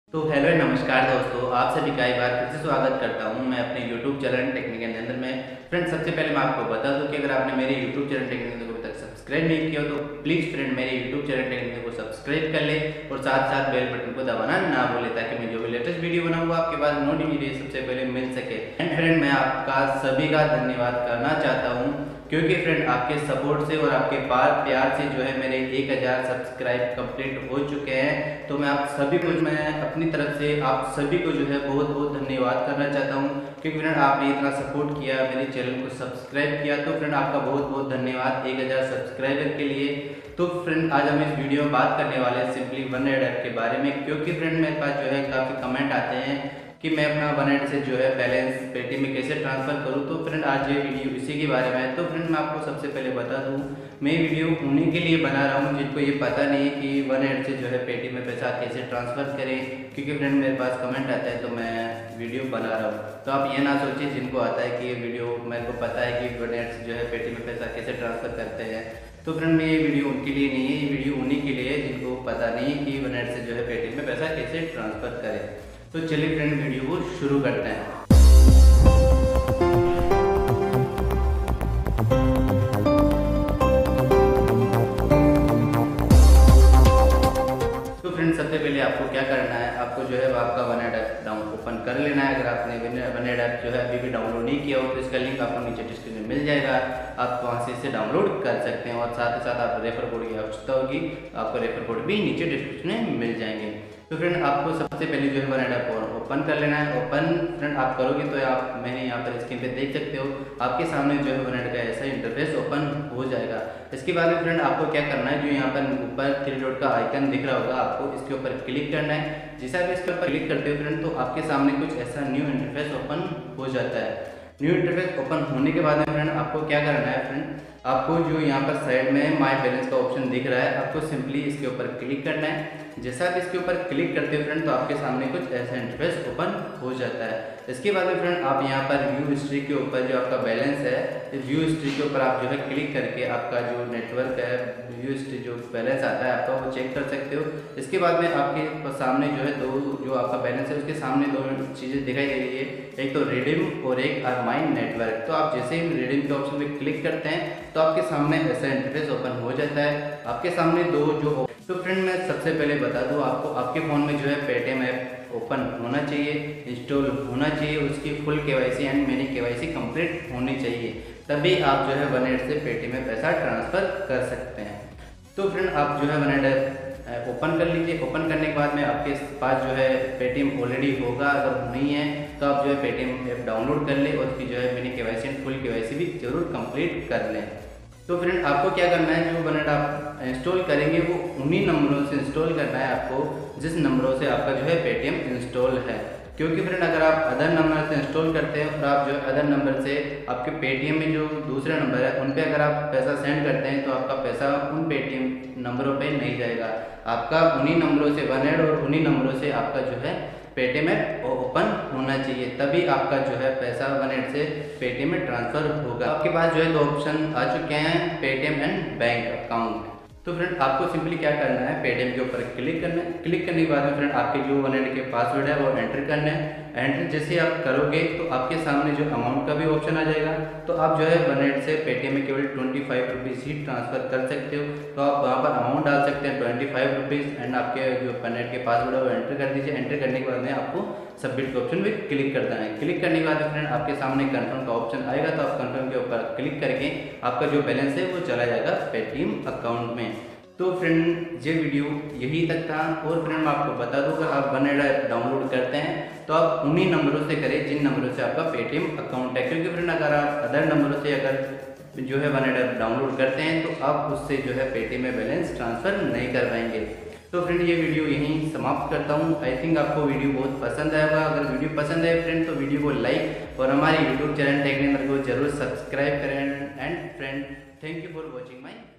तो हेलो नमस्कार दोस्तों, आप सभी का एक बार फिर से स्वागत करता हूं मैं अपने YouTube चैनल टेक्निकल अंदर में। फ्रेंड, सबसे पहले मैं आपको बता दूं कि अगर आपने मेरे YouTube चैनल टेक्निकल को अभी तक सब्सक्राइब नहीं किया तो प्लीज़ फ्रेंड मेरे YouTube चैनल टेक्निकल को सब्सक्राइब कर ले और साथ साथ बेल बटन को दबाना ना भूले ताकि मैं जो भी लेटेस्ट वीडियो बनाऊंगा आपके पास नोटिफिकेशन सबसे पहले मिल सके। एंड फ्रेंड, मैं आपका सभी का धन्यवाद करना चाहता हूँ क्योंकि फ्रेंड आपके सपोर्ट से और आपके प्यार से जो है मेरे 1000 सब्सक्राइब कंप्लीट हो चुके हैं। तो मैं आप सभी को मैं अपनी तरफ से आप सभी को जो है बहुत बहुत धन्यवाद करना चाहता हूं क्योंकि फ्रेंड आपने इतना सपोर्ट किया, मेरे चैनल को सब्सक्राइब किया। तो फ्रेंड आपका बहुत बहुत धन्यवाद 1000 सब्सक्राइबर के लिए। तो फ्रेंड आज हम इस वीडियो में बात करने वाले हैं सिंपली वन एड ऐप के बारे में क्योंकि फ्रेंड मेरे पास जो है काफ़ी कमेंट आते हैं कि मैं अपना वन एड से जो है बैलेंस पेटीएम में कैसे ट्रांसफ़र करूं। तो फ्रेंड आज ये वीडियो इसी के बारे में है। तो फ्रेंड मैं आपको सबसे पहले बता दूं, मैं वीडियो उन्हीं के लिए बना रहा हूं जिनको ये पता नहीं है कि वन एड से जो है पेटीएम में पैसा कैसे ट्रांसफ़र करें, क्योंकि फ्रेंड मेरे पास कमेंट आता है तो मैं वीडियो बना रहा हूँ। तो आप ये ना सोचिए जिनको आता है कि ये वीडियो मेरे को पता है कि वन एड से जो है पेटीएम में पैसा कैसे ट्रांसफ़र करते हैं। तो फ्रेंड मैं ये वीडियो उनके लिए नहीं है, ये वीडियो उन्हीं के लिए है जिनको पता नहीं है कि वन एड से जो है पेटीएम में पैसा कैसे ट्रांसफ़र करें। तो चलिए फ्रेंड वीडियो को शुरू करते हैं। तो फ्रेंड सबसे पहले आपको क्या करना है, आपको जो है आपका one ad app down open कर लेना है। अगर आपने वन एड ऐप जो है अभी भी डाउनलोड नहीं किया हो तो इसका लिंक आपको नीचे डिस्क्रिप्शन में मिल जाएगा, आप वहाँ से इसे डाउनलोड कर सकते हैं। और साथ ही साथ आप रेफर कोड की आवश्यकता होगी, आपको रेफर कोड भी नीचे डिस्क्रिप्शन में मिल जाएंगे। तो फ्रेंड आपको सबसे पहले जो है वन एड ऐप ओपन कर लेना है। ओपन फ्रेंड आप करोगे तो आप मैंने यहाँ पर स्क्रीन पे देख सकते हो आपके सामने जो है वन एड का ऐसा इंटरफेस ओपन हो जाएगा। इसके बाद में फ्रेंड आपको क्या करना है, जो यहाँ पर ऊपर 3 डॉट का आइकन दिख रहा होगा आपको इसके ऊपर क्लिक करना है। जैसा आप इसके ऊपर क्लिक करते हो फ्रेंड तो आपके सामने कुछ ऐसा न्यू इंटरफेस ओपन हो जाता है। न्यू इंटरफेस ओपन होने के बाद में फ्रेंड आपको क्या करना है, फ्रेंड आपको जो यहाँ पर साइड में माय बैलेंस का ऑप्शन दिख रहा है आपको सिंपली इसके ऊपर क्लिक करना है। जैसा आप इसके ऊपर क्लिक करते हो फ्रेंड तो आपके सामने कुछ ऐसा इंटरफेस ओपन हो जाता है। इसके बाद में फ्रेंड आप यहाँ पर व्यू हिस्ट्री के ऊपर जो आपका बैलेंस है, व्यू हिस्ट्री के ऊपर आप जो है क्लिक करके आपका जो नेटवर्क है व्यू हिस्ट्री जो बैलेंस आता है आपका वो चेक कर सकते हो। इसके बाद में आपके सामने जो है जो आपका बैलेंस है उसके सामने 2 चीज़ें दिखाई दे रही है, एक तो रिडीम और एक अरमाइन नेटवर्क। तो आप जैसे ही रिडीम के ऑप्शन पे क्लिक करते हैं तो आपके सामने ऐसा इंटरफेस ओपन हो जाता है। आपके सामने तो फ्रेंड मैं सबसे पहले बता दूं आपको, आपके फ़ोन में जो है पेटीएम ऐप ओपन होना चाहिए, इंस्टॉल होना चाहिए, उसकी full KYC and mini KYC complete होनी चाहिए, तभी आप जो है वन एड से पेटीएम में पैसा ट्रांसफ़र कर सकते हैं। तो फ्रेंड आप जो है वन एड ऐप ओपन कर लीजिए। ओपन करने के बाद में आपके पास जो है पेटीएम ऑलरेडी होगा, अगर नहीं है तो आप जो है पेटीएम ऐप डाउनलोड कर लें और उसकी जो है mini KYC and full KYC भी जरूर कंप्लीट कर लें। तो फ्रेंड आपको क्या करना है, जो वन एड आप इंस्टॉल करेंगे वो उन्हीं नंबरों से इंस्टॉल करना है आपको जिस नंबरों से आपका जो है पेटीएम इंस्टॉल है। क्योंकि फ्रेंड अगर आप अदर नंबर से इंस्टॉल करते हैं और आप जो है अदर नंबर से आपके पेटीएम में जो दूसरे नंबर है उन पे अगर आप पैसा सेंड करते हैं तो आपका पैसा उन पेटीएम नंबरों पे नहीं जाएगा, आपका उन्हीं नंबरों से वन एड और उन्हीं नंबरों से आपका जो है पेटीएम ऐप ओपन होना चाहिए, तभी आपका जो है पैसा वन एड से पेटीएम में ट्रांसफ़र होगा। आपके पास जो है 2 ऑप्शन आ चुके हैं, पेटीएम एंड बैंक अकाउंट। तो फ्रेंड आपको सिंपली क्या करना है, पेटीएम के ऊपर क्लिक करना है। क्लिक करने के बाद में फ्रेंड आपके जो वन एड के पासवर्ड है वो एंटर करना है। एंटर जैसे आप करोगे तो आपके सामने जो अमाउंट का भी ऑप्शन आ जाएगा, तो आप जो है वन एड से पेटीएम में केवल 25 रुपीज़ ही ट्रांसफ़र कर सकते हो। तो आप वहाँ पर अमाउंट डाल सकते हैं 25 रुपीज़ एंड आपके जो वन एड के पासवर्ड है वो एंटर कर दीजिए। एंटर करने के बाद में आपको सबमिट के ऑप्शन पे क्लिक कर देना है। क्लिक करने के बाद फ्रेंड आपके सामने कंफर्म का ऑप्शन आएगा, तो आप कंफर्म के ऊपर क्लिक करके आपका जो बैलेंस है वो चला जाएगा पेटीएम अकाउंट में। तो फ्रेंड ये वीडियो यही तक था। और फ्रेंड मैं आपको बता दूं अगर आप वन एड ऐप डाउनलोड करते हैं तो आप उन्हीं नंबरों से करें जिन नंबरों से आपका पेटीएम अकाउंट है, क्योंकि फ्रेंड अगर आप अदर नंबरों से अगर जो है वन एड ऐप डाउनलोड करते हैं तो आप उससे जो है पेटीएम में बैलेंस ट्रांसफ़र नहीं कर पाएंगे। तो फ्रेंड ये वीडियो यहीं समाप्त करता हूँ। आई थिंक आपको वीडियो बहुत पसंद आएगा। अगर वीडियो पसंद आए फ्रेंड तो वीडियो को लाइक और हमारे यूट्यूब चैनल टेक्निकल को जरूर सब्सक्राइब करें। And friend thank you for watching my